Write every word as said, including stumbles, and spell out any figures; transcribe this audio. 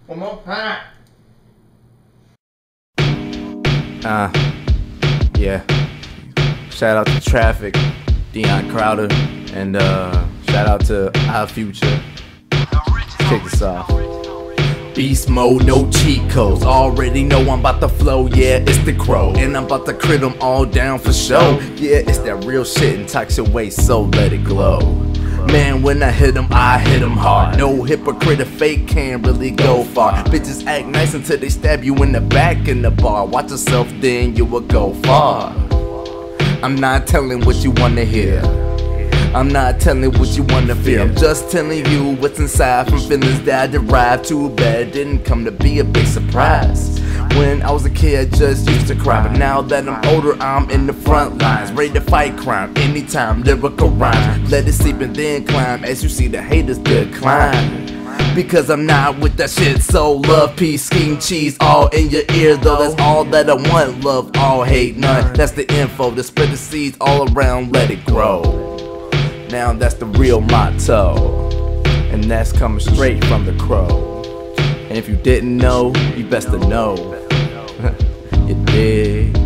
One more time. Uh, yeah. Shout out to Traffic, Dion Crowder, and uh, shout out to Our Future. Kick us off. Beast mode, no cheat codes. Already know I'm about to flow, yeah, it's the Crow. And I'm about to crit them all down for show. Yeah, it's that real shit in toxic waste, so let it glow. Man, when I hit 'em, I hit 'em hard. No hypocrite or fake can't really go far. Bitches act nice until they stab you in the back in the bar. Watch yourself, then you will go far. I'm not telling what you wanna hear. I'm not telling what you wanna feel. I'm just telling you what's inside from feelings that I derived. Too bad didn't come to be a big surprise. When I was a kid, I just used to cry. But now that I'm older, I'm in the front lines, ready to fight crime anytime, lyrical rhymes. Let it seep and then climb as you see the haters decline. Because I'm not with that shit, so love, peace, scheme, cheese, all in your ear though. That's all that I want, love, all, hate, none. That's the info, to spread the seeds all around, let it grow. Now that's the real motto, and that's coming straight from the Crow. And if you didn't know, you best to know. You dig?